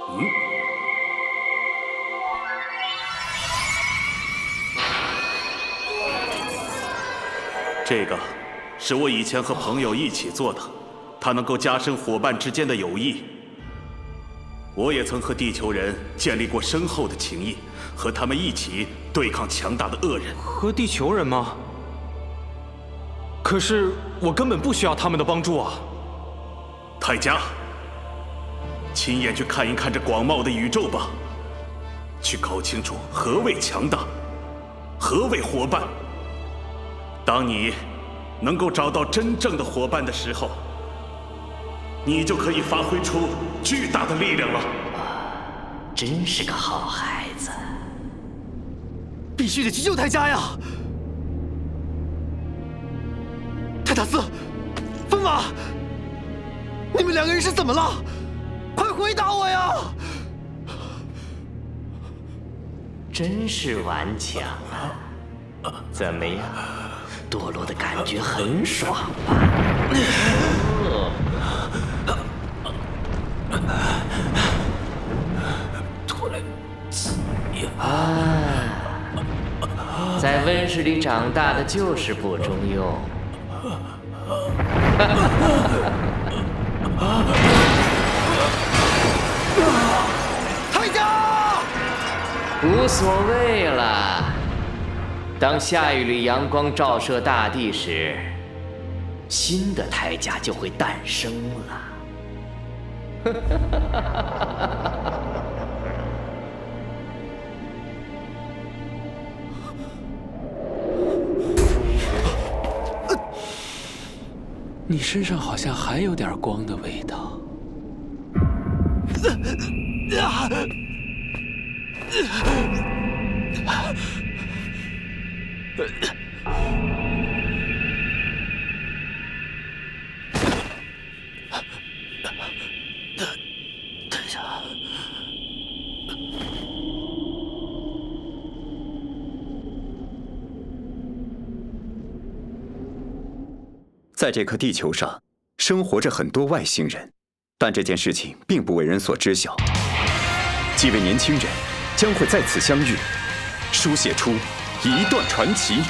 这个是我以前和朋友一起做的，它能够加深伙伴之间的友谊。我也曾和地球人建立过深厚的情谊，和他们一起对抗强大的恶人。 和地球人吗？可是我根本不需要他们的帮助啊！ 泰迦，亲眼去看一看这广袤的宇宙吧，去搞清楚何谓强大，何谓伙伴。当你能够找到真正的伙伴的时候，你就可以发挥出巨大的力量了。 真是个好孩子， 必须得去救泰迦呀！泰塔斯，风马，你们两个人是怎么了？快回答我呀！ 真是顽强啊！怎么样？堕落的感觉很爽吧？在温室里长大的就是不中用。 泰迦， 无所谓了。当下一缕阳光照射大地时，新的泰迦就会诞生了。 你身上好像还有点光的味道。 在这颗地球上，生活着很多外星人，但这件事情并不为人所知晓。几位年轻人将会在此相遇，书写出一段传奇。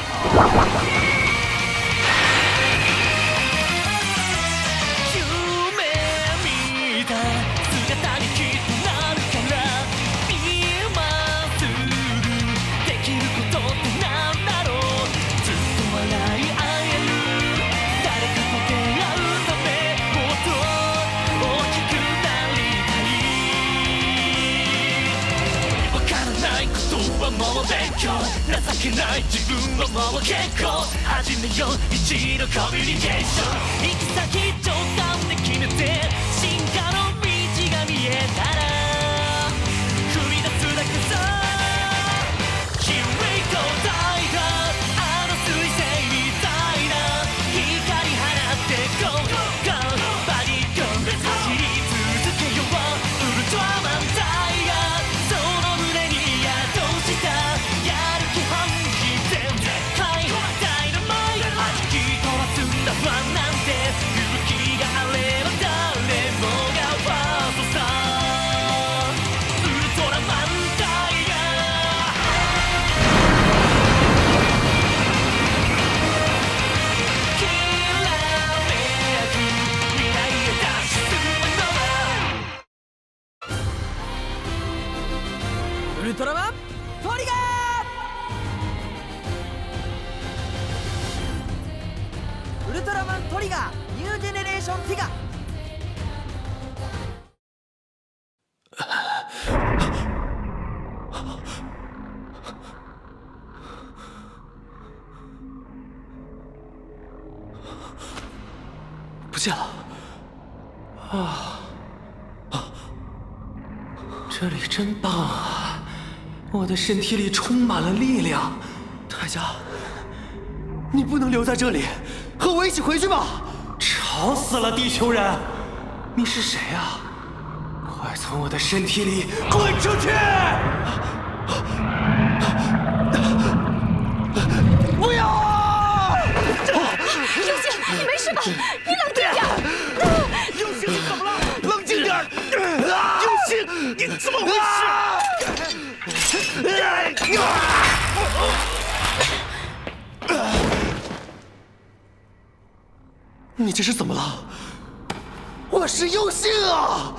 情けない自分はもう結構始めよう一度コミュニケーション行き先直感で決めて進化の道が見えたら踏み出すだけさ Here we go 大河あの彗星みたいな光放って Go Go バディ Go 走り続けようウルトラマンタイガーその胸に宿したやる気本気全開ダイナマイト弾き飛ばすんだファンなんて勇気があれば誰もがファーストさウルトラマンタイガーきらめく未来へダッシュするのはウルトラマントリガーウルトラマントリガーニュージェネレーションティガ不见了。这里真棒啊！我的身体里充满了力量。 泰迦，你不能留在这里，和我一起回去吧。 吵死了，地球人！你是谁啊？快从我的身体里滚出去！ 不要啊！ 佑星，你没事吧？你冷静点。 佑星，你怎么了？冷静点！佑星，你怎么回事？你这是怎么了？我是佑信啊！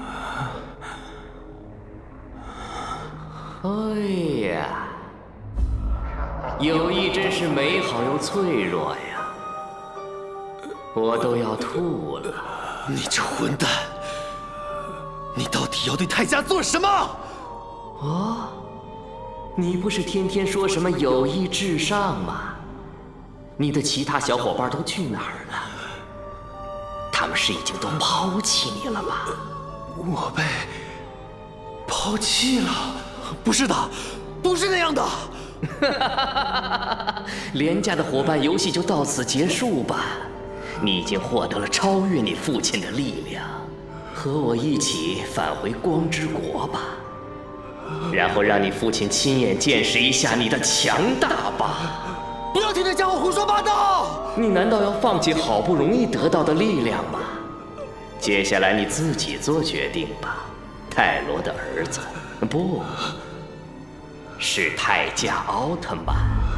哎呀，友谊真是美好又脆弱呀！我都要吐了。 你这混蛋！你到底要对泰迦做什么？ 哦，你不是天天说什么友谊至上吗？你的其他小伙伴都去哪儿了？他们是已经都抛弃你了吗？ 我被抛弃了？不是的，不是那样的。 廉价的伙伴游戏就到此结束吧。你已经获得了超越你父亲的力量，和我一起返回光之国吧，然后让你父亲亲眼见识一下你的强大吧。 不要听这家伙胡说八道！ 你难道要放弃好不容易得到的力量吗？接下来你自己做决定吧，泰罗的儿子，不是泰迦奥特曼。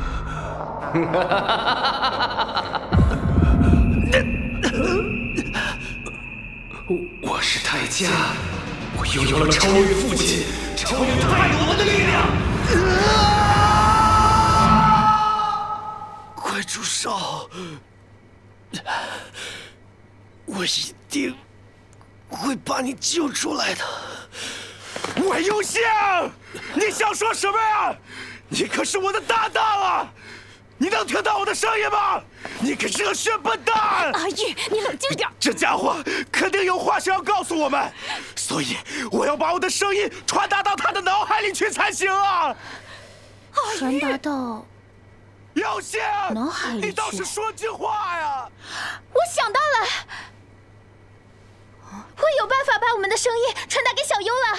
我是泰迦，我拥有了超越父亲、超越泰罗的力量。 快住手！我一定会把你救出来的。 我佑信，你想说什么呀？你可是我的搭档啊！你能听到我的声音吗？你可是个血笨蛋！ 阿玉，你冷静点。 这家伙肯定有话想要告诉我们，所以我要把我的声音传达到他的脑海里去才行啊！ 传达到佑信， 脑海里去。 你倒是说句话呀！ 我想到了，我有办法把我们的声音传达给小优了。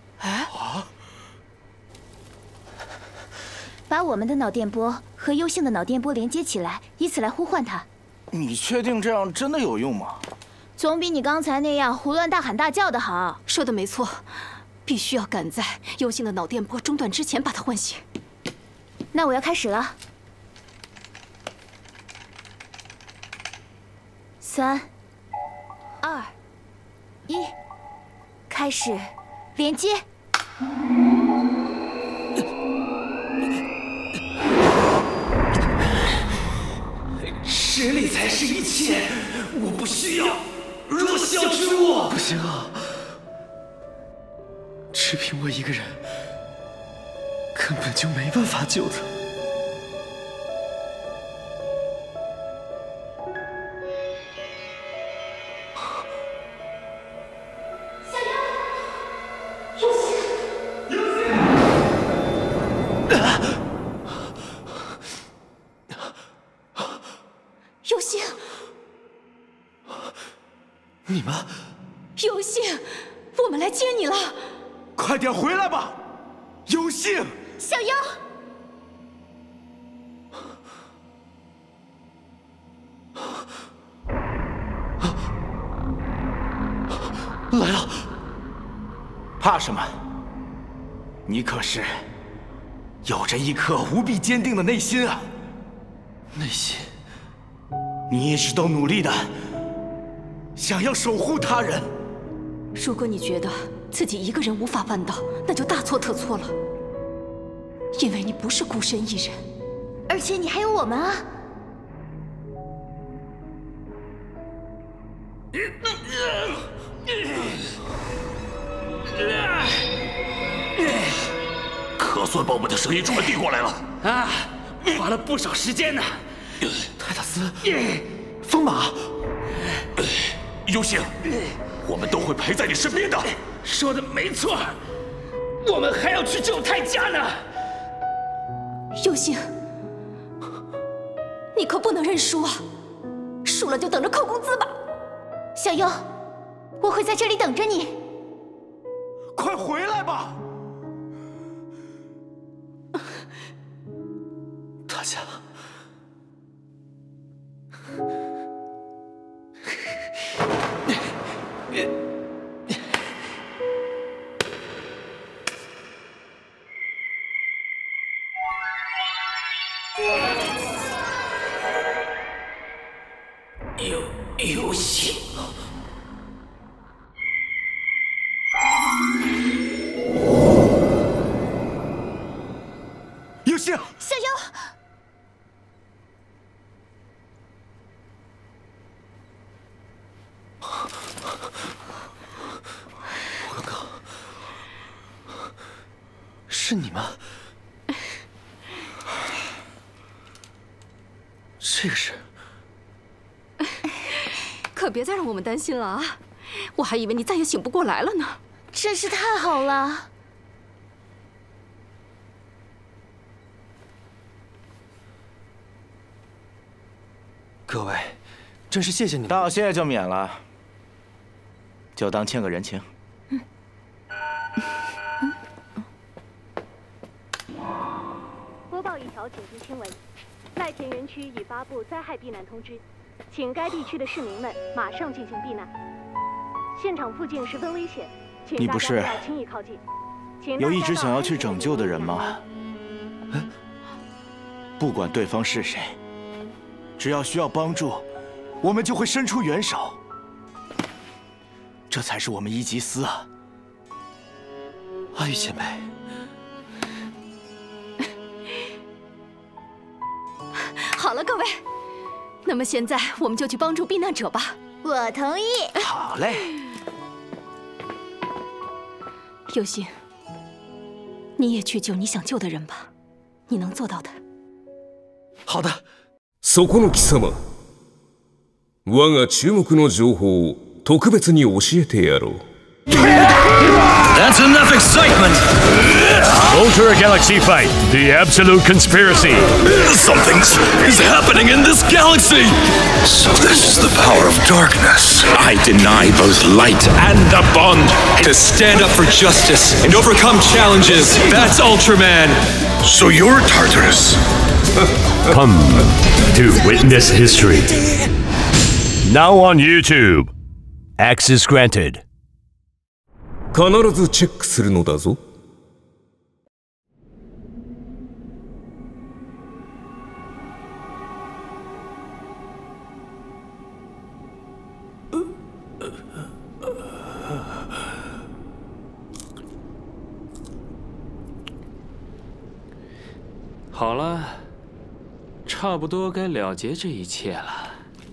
把我们的脑电波和优信的脑电波连接起来，以此来呼唤他。 你确定这样真的有用吗？ 总比你刚才那样胡乱大喊大叫的好。 说的没错，必须要赶在优信的脑电波中断之前把他唤醒。 那我要开始了。3、2、1，开始连接。 实力才是一切，我不需要弱小之物。 不行啊，只凭我一个人，根本就没办法救他。 佑星， 你们， 佑星，我们来接你了。 快点回来吧，佑信。 小优， 来了。 怕什么？你可是有着一颗无比坚定的内心啊！ 内心。 你一直都努力的想要守护他人。 如果你觉得自己一个人无法办到，那就大错特错了。因为你不是孤身一人， 而且你还有我们啊！ 可算把我们的声音传递过来了啊，花了不少时间呢。 泰塔斯，风马， 佑信，我们都会陪在你身边的。 说的没错，我们还要去救泰迦呢。 佑星，你可不能认输啊！输了就等着扣工资吧。 小优，我会在这里等着你。 快回来吧！ 大家。 是你吗？这个是…… 可别再让我们担心了啊！我还以为你再也醒不过来了呢。 真是太好了。 各位，真是谢谢你们。 道谢就免了，就当欠个人情。 播报一条紧急新闻：赖田园区已发布灾害避难通知，请该地区的市民们马上进行避难。现场附近十分危险，请大家不要轻易靠近。 有一直想要去拯救的人吗？不管对方是谁，只要需要帮助，我们就会伸出援手。这才是我们伊吉斯啊！ 阿玉前辈。 好了，各位，那么现在我们就去帮助避难者吧。 我同意。 好嘞。 有心，你也去救你想救的人吧，你能做到的。 好的。 そこの貴様、我が注目の情報を特別に教えてやろう。 That's enough excitement! Ultra Galaxy Fight, the absolute conspiracy. Something is happening in this galaxy! So this is the power of darkness. I deny both light and the bond. To stand up for justice and overcome challenges, that's Ultraman. So you're Tartarus. Come to witness history. Now on YouTube. Access granted. 必ずチェックするのだぞ。 好了，差不多该了结这一切了。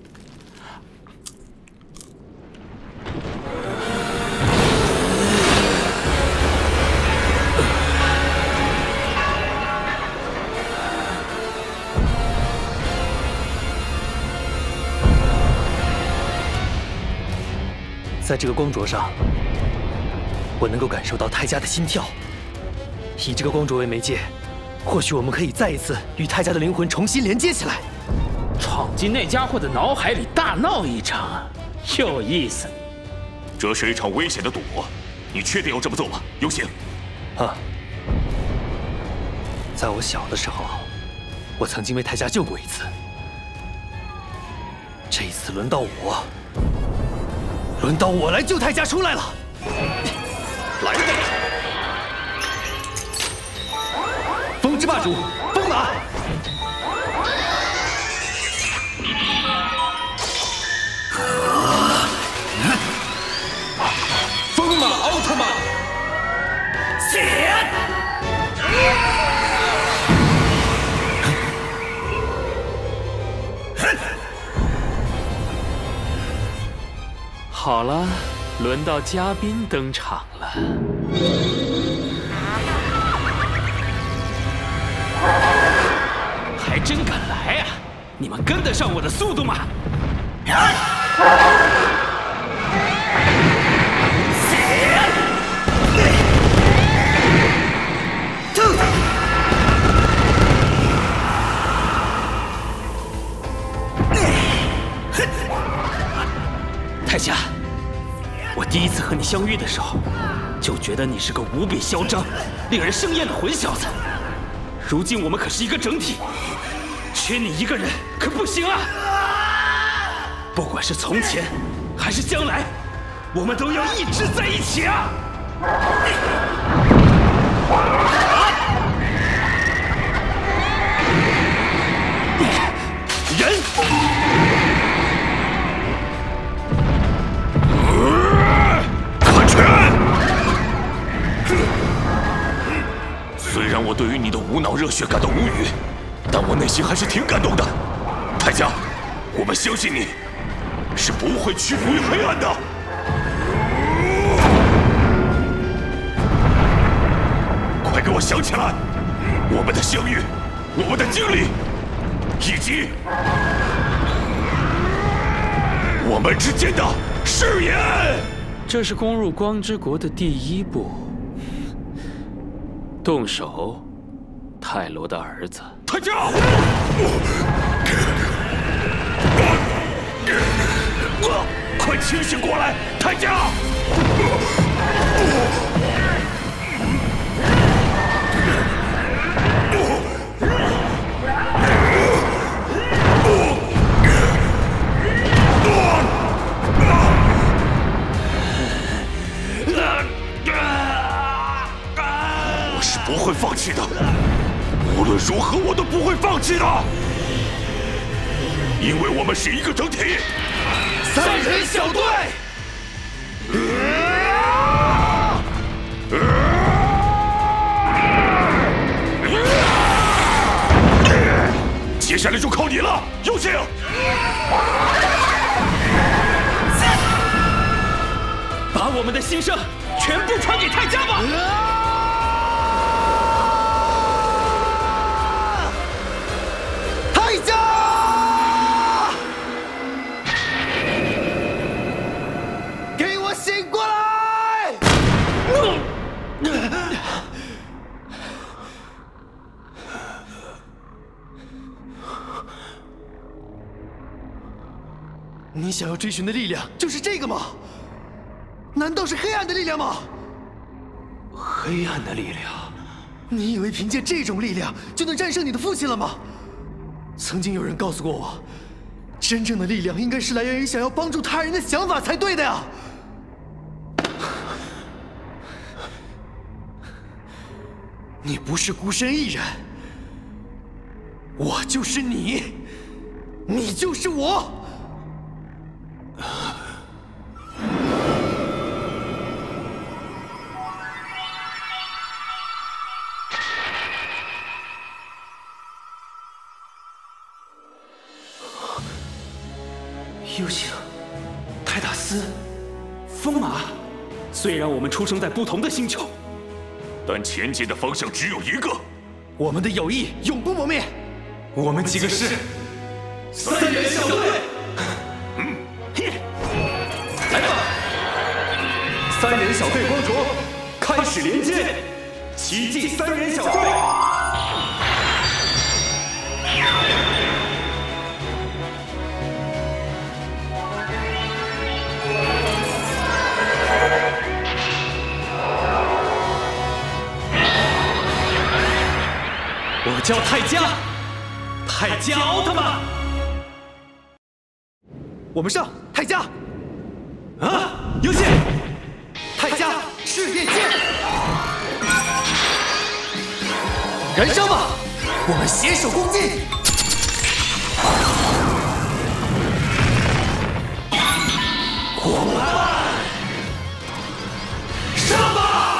在这个光灼上，我能够感受到泰迦的心跳。以这个光灼为媒介，或许我们可以再一次与泰迦的灵魂重新连接起来。 闯进那家伙的脑海里大闹一场，有意思。 这是一场危险的赌博，你确定要这么做吗？有请。 啊，在我小的时候，我曾经为泰迦救过一次。这一次轮到我。轮到我来救泰迦出来了！来吧！风之霸主，风马！风马奥特曼！ 好了，轮到嘉宾登场了。 还真敢来呀！你们跟得上我的速度吗？泰迦，我第一次和你相遇的时候，就觉得你是个无比嚣张、令人生厌的混小子。如今我们可是一个整体，缺你一个人可不行啊！不管是从前还是将来，我们都要一直在一起啊！人。 虽然我对于你的无脑热血感到无语，但我内心还是挺感动的。泰迦，我们相信你是不会屈服于黑暗的。快快给我想起来，我们的相遇，我们的经历，以及我们之间的誓言。 这是攻入光之国的第一步。动手，泰罗的儿子。 太家！快清醒过来，太家！我是不会放弃的，无论如何我都不会放弃的，因为我们是一个整体。 三人小队。 接下来就靠你了，有请！ 把我们的心声全部传给太家吧！ 太家！给我醒过来！你想要追寻的力量就是这个吗？难道是黑暗的力量吗？ 黑暗的力量？ 你以为凭借这种力量就能战胜你的父亲了吗？曾经有人告诉过我，真正的力量应该是来源于想要帮助他人的想法才对的呀。你不是孤身一人，我就是你，你就是我。 幽星、泰达斯、风马，虽然我们出生在不同的星球， 但前进的方向只有一个。 我们的友谊永不磨灭。 我们几个是三人小队。 来吧！ 三人小队光卓开始连接，奇迹三人小队。 我叫泰迦，泰迦奥特曼。 我们上，泰迦！ 啊，有请！ 泰迦事业剑，燃烧吧！我们携手共进。火漫，上吧！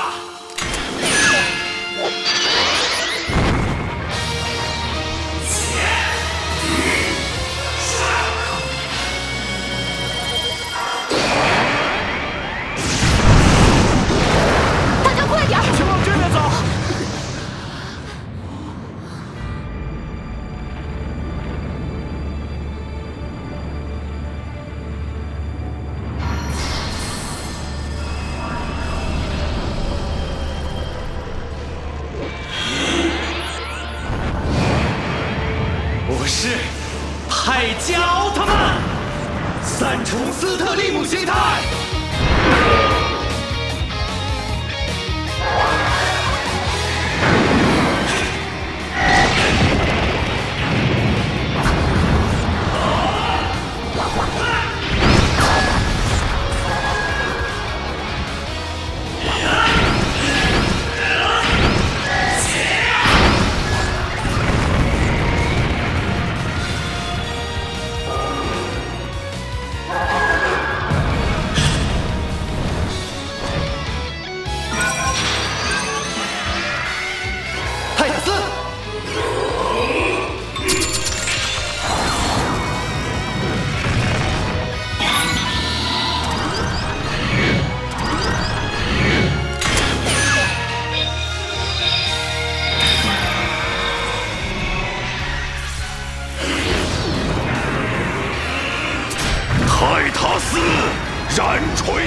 是泰迦奥特曼， 三重斯特利姆形态。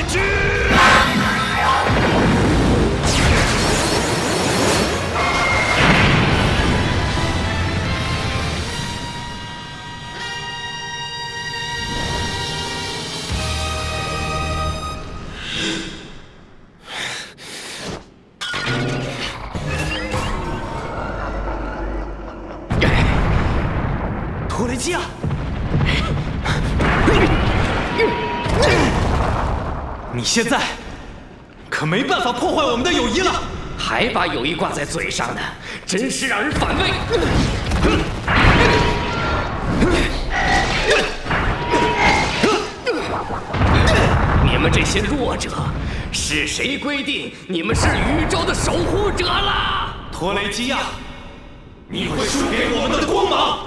中。 托雷基亚，你现在可没办法破坏我们的友谊了， 还把友谊挂在嘴上呢，真是让人反胃。你们这些弱者，是谁规定你们是宇宙的守护者了？ 托雷基亚，你会输给我们的光芒。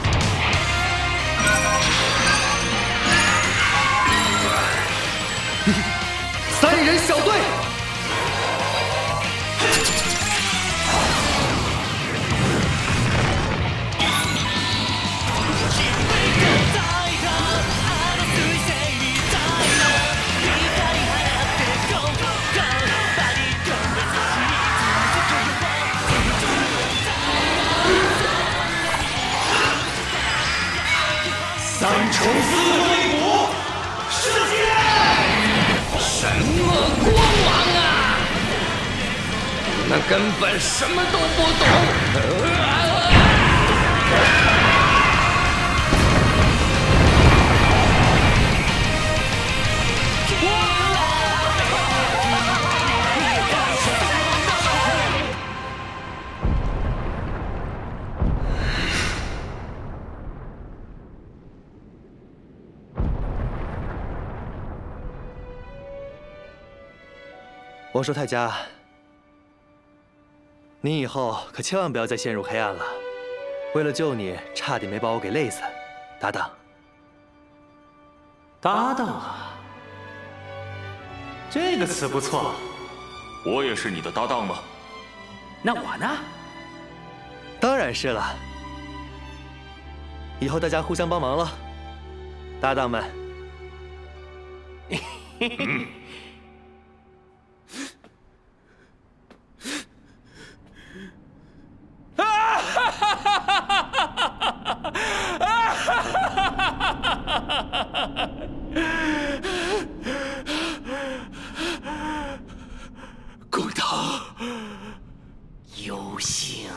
三人小队， 三重四挥舞，世界！ 什么光芒啊！你们根本什么都不懂。 我说泰迦，你以后可千万不要再陷入黑暗了。为了救你，差点没把我给累死，搭档。 搭档啊，这个词不错。 我也是你的搭档吗？ 那我呢？ 当然是了。以后大家互相帮忙了，搭档们。 公堂， 有幸。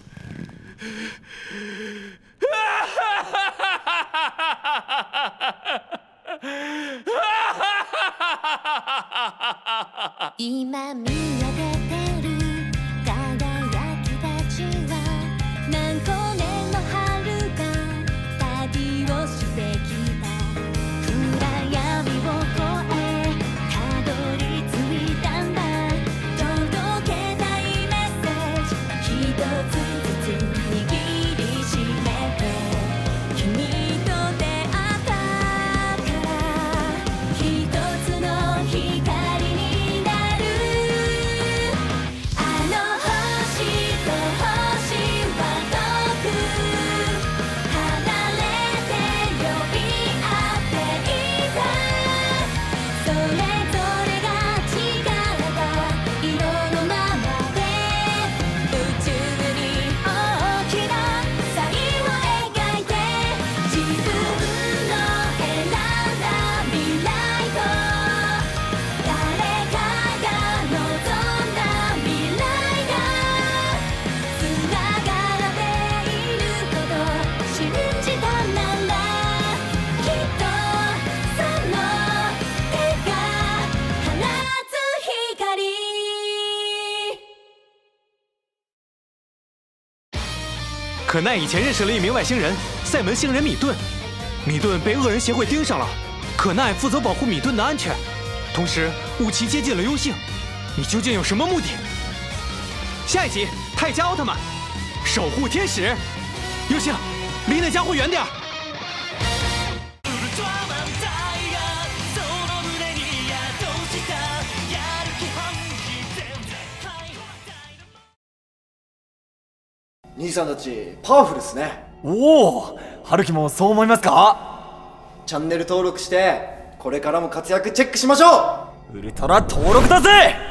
今見上げてる輝きたちは何個年の春が旅をしてきた暗闇を越えたどり着いたんだ届けたいメッセージ一つずつ握りしめて君と出会ったから一つの光になるあの星と星は遠く離れて呼び合っていたそれぞれが違った色のままで宇宙に大きなサインを描いて自分の選んだ未来と誰かが望んだ未来がつながっていること信じたならきっとその手が放つ光可奈以前认识了一名外星人，塞门星人米顿。米顿被恶人协会盯上了，可奈负责保护米顿的安全，同时雾奇接近了幽幸。你究竟有什么目的？下一集泰迦奥特曼，守护天使。幽幸，离那家伙远点儿。 兄さんたちパワフルですね。 おお、春樹もそう思いますか？ チャンネル登録してこれからも活躍チェックしましょう。 ウルトラ登録だぜ。